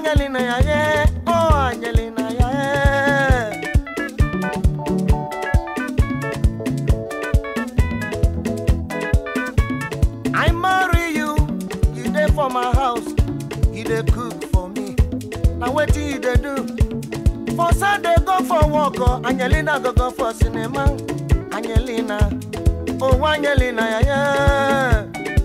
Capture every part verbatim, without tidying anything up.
Angelina ya ye, oh Angelina ya ye. I marry you, you there for my house, you there cook for me. Now what you dey do? For Sunday go for walk, oh Angelina go go for cinema. Angelina, oh Angelina ya ya.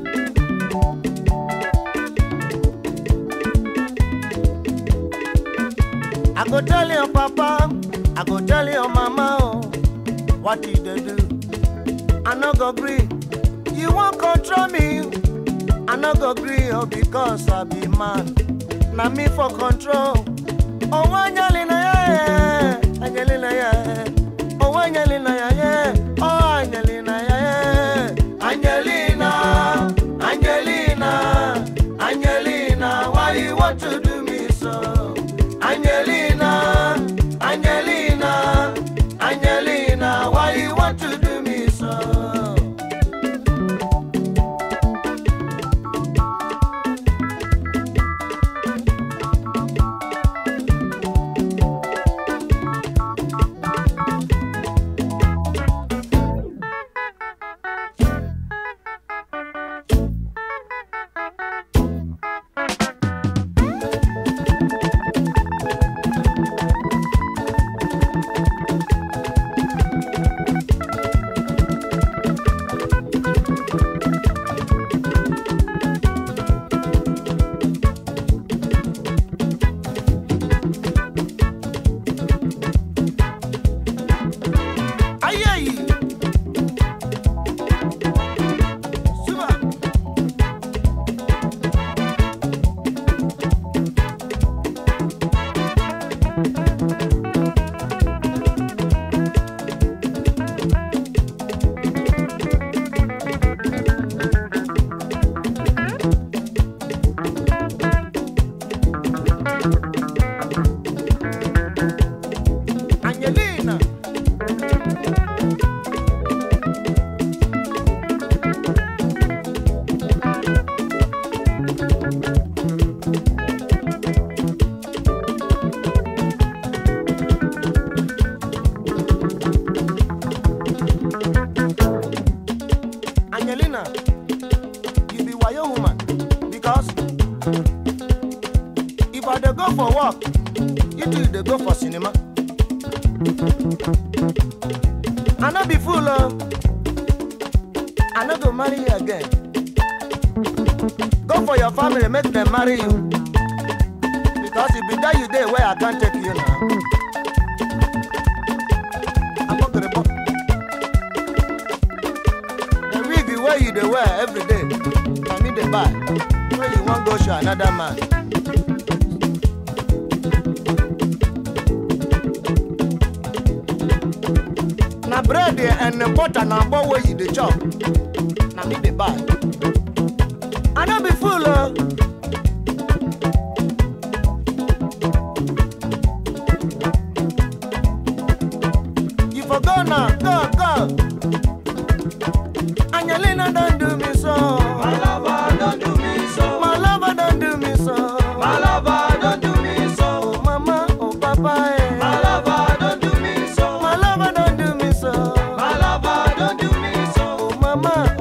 I go tell your papa, I go tell your mama, oh, what did they do? I no go agree. You won't control me. I no go agree, oh, because I be man. Now me for control. Oh, Angelina, yeah, Angelina, yeah. Oh, Angelina, yeah, yeah. Oh, Angelina, yeah, yeah. Angelina, Angelina, Angelina, why you want to do me so? Angelina, Angelina, Angelina, why you want to do me so? Angelina, you be wayo woman, because if I dey go for work, you two dey go for cinema. I no be fool, oh. I no go marry you again. Go for your family, make them marry you, because if be that you dey where I can't take you now. I'm not gonna report. Where you dey wear every day, I mean they buy. Where you want go show another man? Na bread and the butter na both where you dey chop. Na me dey buy. I no be fool, oh. You for go now, go, go. Angelina, don't do me so. My lover, don't do me so. My lover, don't do me so. My lover, don't do me so. Oh mama, oh papa, eh. My lover, don't do me so. My lover, don't do me so. My lover, don't do me so. Oh mama,